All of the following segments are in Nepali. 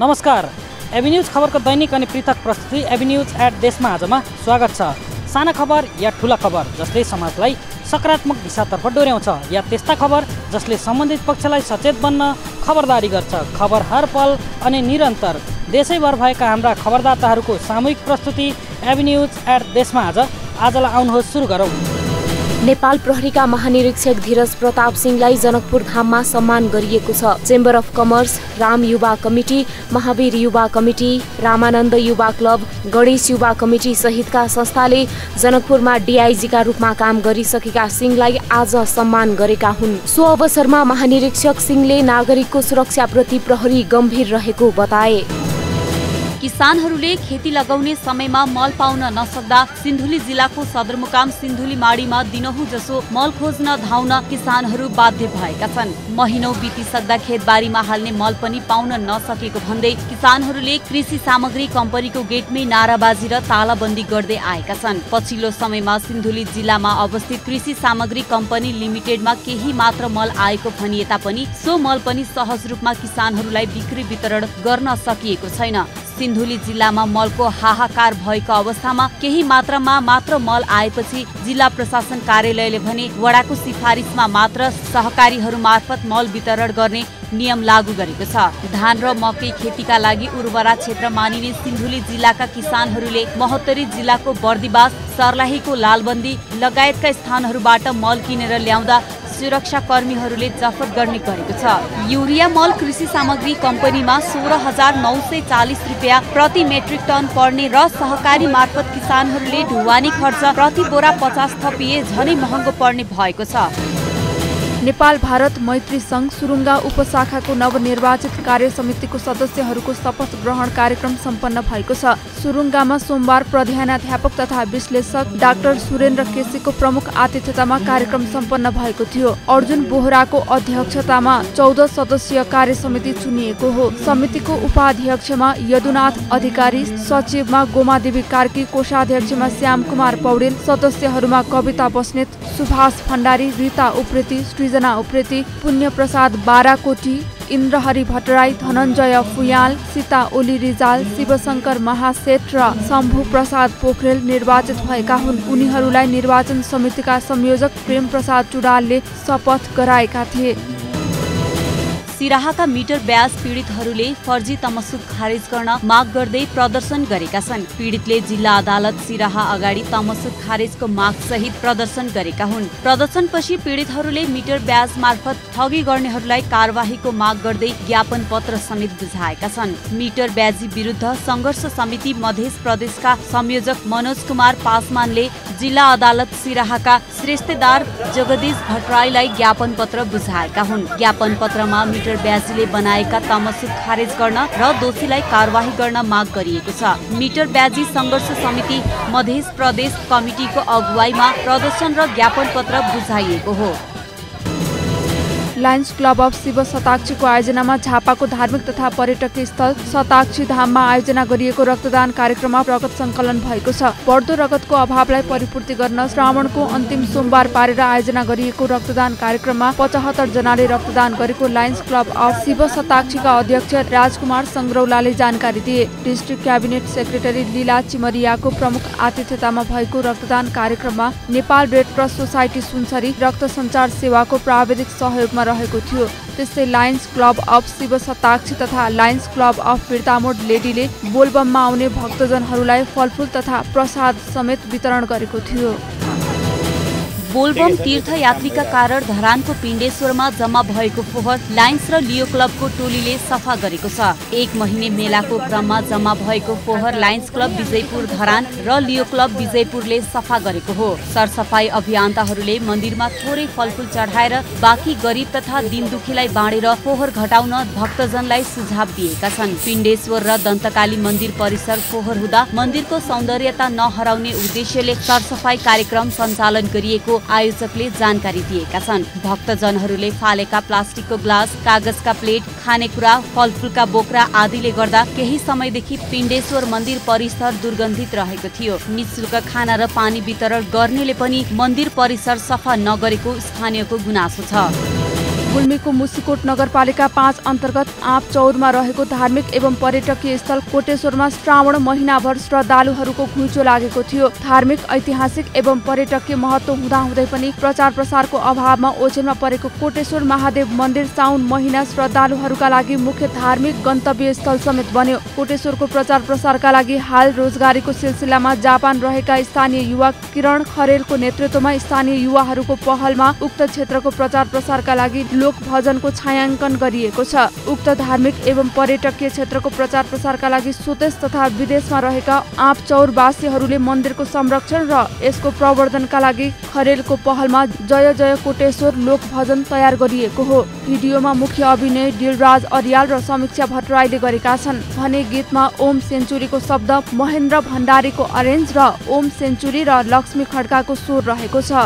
नमस्कार। एबी न्यूज खबरको दैनिक अनि पृथक प्रस्तुति एबी न्यूज एट देशमा आजमा स्वागत छ। साना खबर या ठुला खबर जसले समाजलाई सकारात्मक दिशातर्फ डोर्याउँछ या त्यस्ता खबर जसले सम्बन्धित पक्षलाई सचेत बन्न खबरदारी गर्छ। खबर हर पल अनि निरन्तर देशैभर भएका हाम्रा खबरदाताहरूको सामूहिक प्रस्तुति एबी न्यूज एट देशमा आजलाई आउनुहोस् सुरु गरौँ। नेपाल प्रहरीका महानिरीक्षक धीरज प्रताप सिंहलाई जनकपुर धाममा सम्मान गरिएको छ। चेम्बर अफ कमर्स, राम युवा कमिटी, महावीर युवा कमिटी, रामानन्द युवा क्लब, गणेश युवा कमिटी सहितका संस्थाले जनकपुरमा डीआईजीका रूपमा काम गरिसकेका सिंहलाई आज सम्मान गरेका हुन्। सो अवसरमा महानिरीक्षक सिंहले नागरिकको सुरक्षाप्रति प्रहरी गम्भीर रहेको बताए। किसानहरूले खेती लगाउने समयमा मल पाउन नसक्दा सिन्धुली जिल्लाको सदरमुकाम सिन्धुली माडीमा दिनहुँ जसो मल खोज्न धाउन किसानहरू बाध्य भएका छन्। महिनौं बितिसक्दा खेतबारीमा हाल्ने मल पनि पाउन नसकेको भन्दै किसानहरूले कृषि सामग्री कम्पनीको गेटमै नाराबाजी र तालाबन्दी गर्दै आएका छन्। पछिल्लो समयमा सिन्धुली जिल्लामा अवस्थित कृषि सामग्री कम्पनी लिमिटेडमा केही मात्र मल आएको भनिए तापनि सो मल पनि सहज रूपमा किसानहरूलाई बिक्री वितरण गर्न सकिएको छैन। सिन्धुली जिल्लामा मलको हाहाकार भएको अवस्थामा केही मात्रामा मात्र मल आएपछि जिल्ला प्रशासन कार्यालयले भने वडाको सिफारिसमा मात्र सहकारीहरू मार्फत मल वितरण गर्ने नियम लागू गरेको छ। धान र मकै खेतीका लागि उर्वरा क्षेत्र मानिने सिन्धुली जिल्लाका किसानहरूले महोत्तरी जिल्लाको बर्दिवास, सर्लाहीको लालबन्दी लगायतका स्थानहरूबाट मल किनेर ल्याउँदा सुरक्षा कर्मीहरूले जफत गर्ने गरेको छ। युरिया मल कृषि सामग्री कम्पनीमा 16,940 रुपियाँ प्रति मेट्रिक टन पर्ने र सहकारी मार्फत किसानहरूले ढुवानी खर्च प्रति बोरा 50 थपिए झनै महँगो पर्ने भएको छ। नेपाल भारत मैत्री संघ सुरुङ्गा उपशाखाको नवनिर्वाचित कार्य समितिको सदस्यहरूको शपथ ग्रहण कार्यक्रम सम्पन्न भएको छ। सुरुङ्गामा सोमबार प्रधानाध्यापक तथा विश्लेषक डाक्टर सुरेन्द्र केसीको प्रमुख आतिथ्यतामा कार्यक्रम सम्पन्न भएको थियो। अर्जुन बोहराको अध्यक्षतामा 14 सदस्यीय कार्य समिति चुनिएको हो। समितिको उपाध्यक्षमा यदुनाथ अधिकारी, सचिवमा गोमादेवी कार्की, कोषाध्यक्षमा श्याम कुमार पौडेल, सदस्यहरूमा कविता बस्नेत, सुभाष भण्डारी, रीता उप्रेती, सृजना उप्रेती, पुण्य प्रसाद बाराकोटी, इन्द्रहरि भट्टराई, धनञ्जय फुयाल, सीता ओली रिजाल, शिवशंकर महासेठ र शम्भु प्रसाद पोखरेल निर्वाचित भएका हुन्। उनीहरूलाई निर्वाचन समितिका संयोजक प्रेम प्रसाद चुडालले शपथ गराएका थिए। सिराहाका मिटर ब्याज पीडितहरूले फर्जी तमसुक खारेज गर्न माग गर्दै प्रदर्शन गरेका छन्। पीडितले जिल्ला अदालत सिराहा अगाडि तमसुक खारेजको माग सहित प्रदर्शन गरेका हुन्। प्रदर्शनपछि पीडितहरूले मिटर ब्याज मार्फत ठगी गर्नेहरूलाई कारबाहीको माग गर्दै ज्ञापन पत्र समेत बुझाएका छन्। मिटर ब्याजी विरुद्ध संघर्ष समिति मध्य प्रदेशका संयोजक मनोज कुमार पासवानले जिल्ला अदालत सिराहाका श्रेष्ठदार जगदीश भट्टराईलाई ज्ञापन पत्र बुझाएका हुन्। ज्ञापन पत्रमा मिटर ब्याजीले बनाएका तमसुक खारेज गर्न र दोषीलाई कारवाही गर्न माग गरिएको छ। मिटर ब्याजी संघर्ष समिति मध्य प्रदेश कमिटीको अगुवाईमा प्रदर्शन र ज्ञापन पत्र बुझाइएको हो। लायन्स क्लब अफ शिव शताक्षीको आयोजनामा झापाको धार्मिक तथा पर्यटकीय स्थल शताक्षी धाममा आयोजना गरिएको रक्तदान कार्यक्रममा रगत सङ्कलन भएको छ। बढ्दो रगतको अभावलाई परिपूर्ति गर्न श्रावणको अन्तिम सोमबार पारेर आयोजना गरिएको रक्तदान कार्यक्रममा 75 जनाले रक्तदान गरेको लायन्स क्लब अफ शिव शताक्षीका अध्यक्ष राजकुमार सङ्ग्रौलाले जानकारी दिए। डिस्ट्रिक्ट क्याबिनेट सेक्रेटरी लीला चिमरियाको प्रमुख आतिथ्यतामा भएको रक्तदान कार्यक्रममा Nepal red cross society Sunsari रक्त सञ्चार सेवाको प्राविधिक सहयोगमा रहेको थियो। त्यस्तै lions club of Shiv Shatakshi तथा लायन्स क्लब अफ बिर्तामोड लेडीले बोलबममा आउने भक्तजनहरूलाई फलफुल तथा प्रसाद समेत वितरण गरेको थियो। बोलबम तीर्थयात्रीका कारण धरानको पिण्डेश्वरमा जम्मा भएको फोहोर लायन्स र लियो क्लबको टोलीले सफा गरेको छ। 1 महिने मेलाको क्रममा जम्मा भएको फोहोर लायन्स क्लब विजयपुर धरान र लियो क्लब विजयपुरले सफा गरेको हो। सरसफाई अभियन्ताहरूले मन्दिरमा थोरै फलफुल चढाएर बाँकी गरिब तथा दिनदुखीलाई बाँडेर फोहोर घटाउन भक्तजनलाई सुझाव दिएका छन्। पिण्डेश्वर र दन्तकाली मन्दिर परिसर फोहोर हुँदा मन्दिरको सौन्दर्यता नहराउने उद्देश्यले सरसफाई कार्यक्रम सञ्चालन गरिएको आयोजकले जानकारी दिएका छन्। भक्तजनहरूले फालेका प्लास्टिकको ग्लास, कागजका प्लेट, खानेकुरा, फलफुलका बोक्रा आदिले गर्दा केही समयदेखि पिण्डेश्वर मन्दिर परिसर दुर्गन्धित रहेको थियो। निःशुल्क खाना र पानी वितरण गर्नेले पनि मन्दिर परिसर सफा नगरेको स्थानीयको गुनासो छ। गुल्मीको मुसिकोट नगरपालिका 5 अन्तर्गत आँपचौरमा रहेको धार्मिक एवं पर्यटकीय स्थल कोटेश्वरमा श्रावण महिनाभर श्रद्धालुहरूको घुइँचो लागेको थियो। धार्मिक, ऐतिहासिक एवं पर्यटकीय महत्व हुँदाहुँदै पनि प्रचार प्रसारको अभावमा ओझेलमा परेको कोटेश्वर महादेव मन्दिर साउन महिना श्रद्धालुहरूका लागि मुख्य धार्मिक गन्तव्य स्थल समेत बन्यो। कोटेश्वरको प्रचार प्रसारका लागि हाल रोजगारीको सिलसिलामा जापान रहेका स्थानीय युवा किरण खरेलको नेतृत्वमा स्थानीय युवाहरूको पहलमा उक्त क्षेत्रको प्रचार प्रसारका लागि लोक भजनको छायाङ्कन गरिएको छ। उक्त धार्मिक एवं पर्यटकीय क्षेत्रको प्रचार प्रसारका लागि स्वदेश तथा विदेशमा रहेका आँपचौरवासीहरूले मन्दिरको संरक्षण र यसको प्रवर्धनका लागि खरेलको पहलमा जय जय कोटेश्वर लोक भजन तयार गरिएको हो। भिडियोमा मुख्य अभिनय दिलराज अर्याल र समीक्षा भट्टराईले गरेका छन् भने गीतमा ओम सेन्चुरीको शब्द, महेन्द्र भण्डारीको अरेन्ज र ओम सेन्चुरी र लक्ष्मी खड्काको स्वर रहेको छ।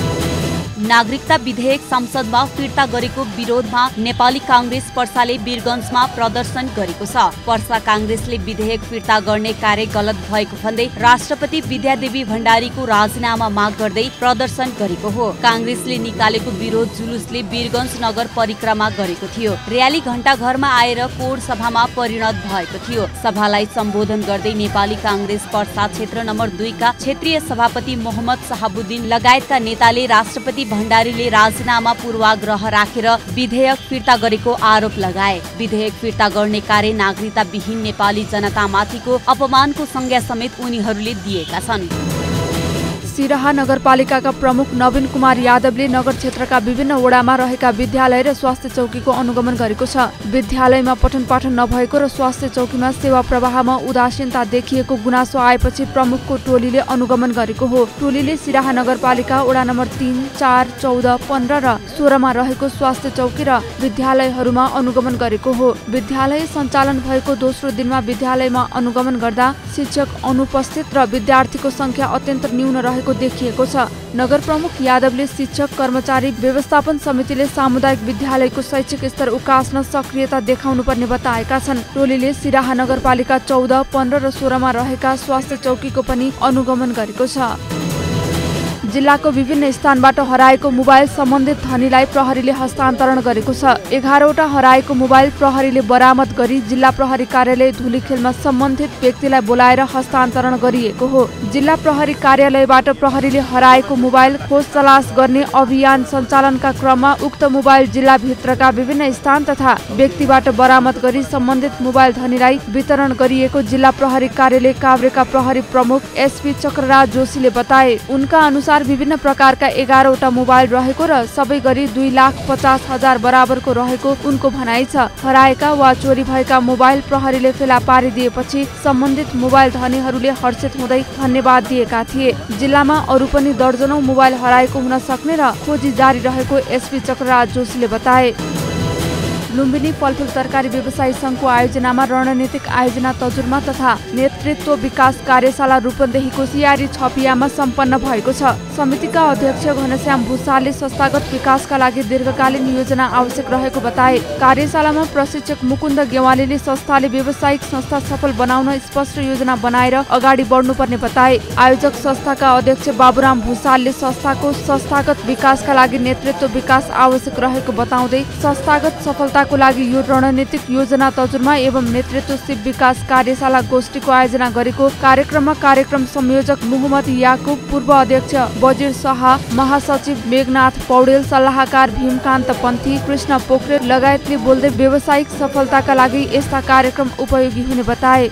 नागरिकता विधेयक संसदमा फिर्ता गरेको विरोधमा नेपाली कांग्रेस पर्साले वीरगञ्जमा प्रदर्शन गरेको छ। पर्सा कांग्रेसले विधेयक फिर्ता गर्ने कार्य गलत भएको भन्दै राष्ट्रपति विद्यादेवी भण्डारीको राजीनामा माग गर्दै प्रदर्शन गरेको हो। कांग्रेसले निकालेको विरोध जुलुसले वीरगञ्ज नगर परिक्रमा गरेको थियो। र्याली घण्टाघरमा आएर कोर सभामा परिणत भएको थियो। सभालाई सम्बोधन गर्दै नेपाली कांग्रेस पर्सा क्षेत्र नम्बर 2 का क्षेत्रीय सभापति मोहम्मद साहबुद्दिन लगायतका नेताले राष्ट्रपति भण्डारीले राजीनामा पूर्वाग्रह राखेर विधेयक फिर्ता गरेको आरोप लगाए। विधेयक फिर्ता गर्ने कार्य नागरिकता विहीन नेपाली जनतामाथिको अपमानको संज्ञा समेत उनीहरूले दिएका छन्। सिराहा नगरपालिकाका प्रमुख नवीन कुमार यादवले नगर क्षेत्रका विभिन्न वडामा रहेका विद्यालय र स्वास्थ्य चौकीको अनुगमन गरेको छ। विद्यालयमा पठन पाठन नभएको र स्वास्थ्य चौकीमा सेवा प्रवाहमा उदासीनता देखिएको गुनासो आएपछि प्रमुखको टोलीले अनुगमन गरेको हो। टोलीले सिराहा नगरपालिका वडा नम्बर 3, 4, 14, 15 र 16 मा रहेको स्वास्थ्य चौकी र विद्यालयहरूमा अनुगमन गरेको हो। विद्यालय सञ्चालन भएको दोस्रो दिनमा विद्यालयमा अनुगमन गर्दा शिक्षक अनुपस्थित र विद्यार्थीको संख्या अत्यन्त न्यून रहेको देखिएको छ। नगर प्रमुख यादवले शिक्षक, कर्मचारी, व्यवस्थापन समितिले सामुदायिक विद्यालयको शैक्षिक स्तर उकास्न सक्रियता देखाउनुपर्ने बताएका छन्। टोलीले सिराहा नगरपालिका 14, 15 र 16 मा रहेका स्वास्थ्य चौकीको पनि अनुगमन गरेको छ। जिल्लाको विभिन्न स्थानबाट हराएको मोबाइल सम्बन्धित धनीलाई प्रहरीले हस्तान्तरण गरेको छ। 11वटा हराएको मोबाइल प्रहरीले बरामद गरी जिल्ला प्रहरी कार्यालय धुलीखेलमा सम्बन्धित व्यक्तिलाई बोलाएर हस्तान्तरण गरिएको हो। जिल्ला प्रहरी कार्यालयबाट प्रहरीले हराएको मोबाइल खोज तलास गर्ने अभियान सञ्चालनका क्रममा उक्त मोबाइल जिल्लाभित्रका विभिन्न स्थान तथा व्यक्तिबाट बरामद गरी सम्बन्धित मोबाइल धनीलाई वितरण गरिएको जिल्ला प्रहरी कार्यालय काभ्रेका प्रहरी प्रमुख एसपी चक्रराज जोशीले बताए। उनका अनुसार विभिन्न प्रकारका 11वटा मोबाइल रहेको र सबै गरी 2,50,000 बराबरको रहेको उनको भनाइ छ। हराएका वा चोरी भएका मोबाइल प्रहरीले फेला पारिदिएपछि सम्बन्धित मोबाइल धनीहरूले हर्षित हुँदै धन्यवाद दिएका थिए। जिल्लामा अरू पनि दर्जनौं मोबाइल हराएको हुन सक्ने र खोजी जारी रहेको एसपी चक्रराज जोशीले बताए। लुम्बिनी फलफुल तरकारी व्यवसायी संघको आयोजनामा रणनीतिक आयोजना तजुर्मा तथा नेतृत्व विकास कार्यशाला रूपन्देहीको सियारी छपियामा सम्पन्न भएको छ। समितिका अध्यक्ष घनश्याम भूषालले संस्थागत विकासका लागि दीर्घकालीन योजना आवश्यक रहेको बताए। कार्यशालामा प्रशिक्षक मुकुन्द गेवालीले संस्थाले व्यावसायिक संस्था सफल बनाउन स्पष्ट योजना बनाएर अगाडि बढ्नुपर्ने बताए। आयोजक संस्थाका अध्यक्ष बाबुराम भूषालले संस्थाको संस्थागत विकासका लागि नेतृत्व विकास आवश्यक रहेको बताउँदै संस्थागत सफलता को लागि यो रणनीतिक योजना तजुर्मा एवं नेतृत्व सिप विकास कार्यशाला गोष्ठीको आयोजना गरेको कार्यक्रममा कार्यक्रम संयोजक मोहम्मद याकुब, पूर्व अध्यक्ष बजिर शाह, महासचिव मेघनाथ पौडेल, सल्लाहकार भीमकान्त पन्थी, कृष्ण पोखरेल लगायतले बोल्दै व्यावसायिक सफलताका लागि यस्ता कार्यक्रम उपयोगी हुने बताए।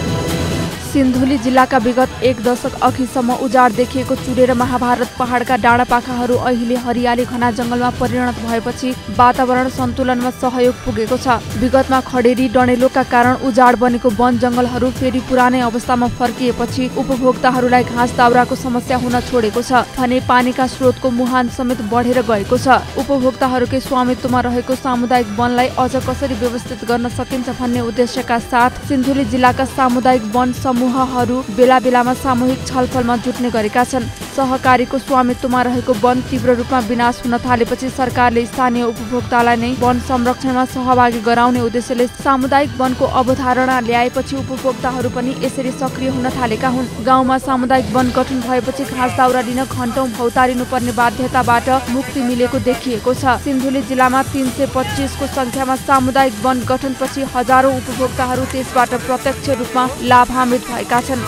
सिन्धुली जिल्लाका विगत 1 दशक अघिसम्म उजाड देखिएको चुरे र महाभारत पहाडका डाँडापाखाहरू अहिले हरियाली घना जंगलमा परिणत भएपछि वातावरण सन्तुलनमा सहयोग पुगेको छ। विगतमा खडेरी डणेलोका कारण उजाड बनेको वन जंगलहरू फेरि पुरानै अवस्थामा फर्किएपछि उपभोक्ताहरूलाई घाँस दाउराको समस्या हुन छोडेको छ भने पानीका स्रोतको मुहान समेत बढेर गएको छ। उपभोक्ताहरूकै स्वामित्वमा रहेको सामुदायिक वनलाई अझ कसरी व्यवस्थित गर्न सकिन्छ भन्ने उद्देश्यका साथ सिन्धुली जिल्लाका सामुदायिक वन समूहहरू बेला बेलामा सामूहिक छलफलमा जुट्ने गरेका छन्। सहकारीको स्वामित्वमा रहेको वन तीव्र रूपमा विनाश हुन थालेपछि सरकारले स्थानीय उपभोक्तालाई नै वन संरक्षणमा सहभागी गराउने उद्देश्यले सामुदायिक वनको अवधारणा ल्याएपछि उपभोक्ताहरू पनि यसरी सक्रिय हुन थालेका हुन्। गाउँमा सामुदायिक वन गठन भएपछि घाँस दाउरा दिन घण्टौं भौतारिनु पर्ने बाध्यताबाट मुक्ति मिलेको देखिएको छ। सिन्धुली जिल्लामा 325 को संख्यामा सामुदायिक वन गठनपछि हजारौं उपभोक्ताहरू त्यसबाट प्रत्यक्ष रूपमा लाभान्वित भएका छन्।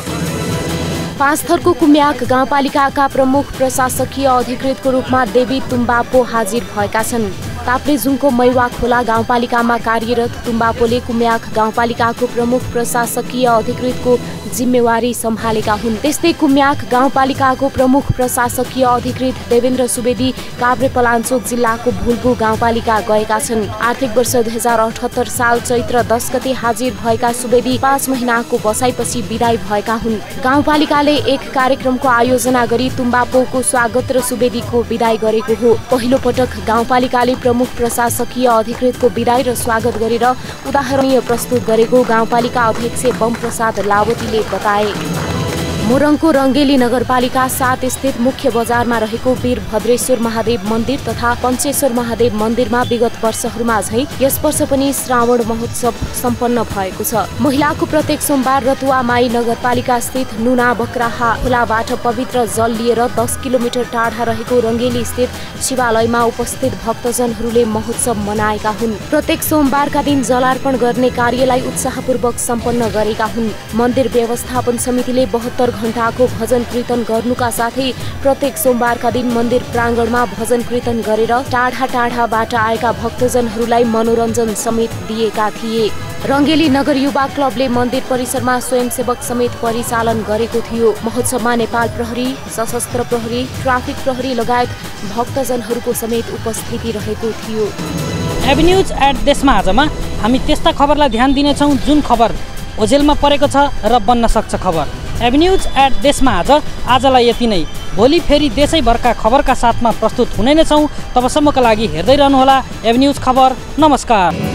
पाँचथरको कुम्याक गाउँपालिकाका प्रमुख प्रशासकीय अधिकृतको रूपमा देवी तुम्बापो हाजिर भएका छन्। ताप्लेजुङको मैवा खोला गाउँपालिकामा कार्यरत तुम्बापोले कुम्याक गाउँपालिकाको प्रमुख प्रशासकीय अधिकृतको जिम्मेवारी सम्हालेका हुन्। त्यस्तै कुम्याक गाउँपालिकाको प्रमुख प्रशासकीय अधिकृत देवेन्द्र सुवेदी काभ्रेपलाञ्चोक जिल्लाको भुल्बु गाउँपालिका गएका छन्। आर्थिक वर्ष 2078 साल चैत्र 10 गते हाजिर भएका सुवेदी 5 महिनाको बसाइपछि विदाई भएका हुन्। गाउँपालिकाले एक कार्यक्रमको आयोजना गरी तुम्बापोको स्वागत र सुवेदीको विदाई गरेको हो। पहिलो पटक गाउँपालिकाले प्रमुख प्रशासकीय अधिकृतको विदाई र स्वागत गरेर उदाहरणीय प्रस्तुत गरेको गाउँपालिका अध्यक्ष बमप्रसाद लावतीले बताए। मोरङको रङ्गेली नगरपालिका 7 स्थित मुख्य बजारमा रहेको वीरभद्रेश्वर महादेव मन्दिर तथा पञ्चेश्वर महादेव मन्दिरमा विगत वर्षहरूमा झैं यस वर्ष पनि श्रावण महोत्सव सम्पन्न भएको छ। महिलाको प्रत्येक सोमबार रतुवामाई नगरपालिका स्थित नुना बक्राहा खोलाबाट पवित्र जल लिएर 10 किलोमिटर टाढा रहेको रङ्गेली स्थित शिवालयमा उपस्थित भक्तजनहरूले महोत्सव मनाएका हुन्। प्रत्येक सोमबारका दिन जलार्पण गर्ने कार्यलाई उत्साहपूर्वक सम्पन्न गरेका हुन्। मन्दिर व्यवस्थापन समितिले 72 घण्टाको भजन कीर्तन गर्नुका साथै प्रत्येक सोमबारका दिन मन्दिर प्राङ्गणमा भजन कीर्तन गरेर टाढा टाढाबाट आएका भक्तजनहरूलाई मनोरञ्जन समेत दिएका थिए। रङ्गेली नगर युवा क्लबले मन्दिर परिसरमा स्वयंसेवक समेत परिचालन गरेको थियो। महोत्सवमा नेपाल प्रहरी, सशस्त्र प्रहरी, ट्राफिक प्रहरी लगायत भक्तजनहरूको समेत उपस्थिति रहेको थियो। एभिन्यूज एट देशमा आजमा हामी त्यस्ता खबरलाई ध्यान दिनेछौँ जुन खबर ओझेलमा परेको छ र बन्न सक्छ खबर। एभिन्यूज एट देशमा आजलाई यति नै। भोलि फेरि देशैभरका खबरका साथमा प्रस्तुत हुने नै छौँ। तबसम्मका लागि हेर्दै रहनुहोला एभिन्यूज खबर। नमस्कार।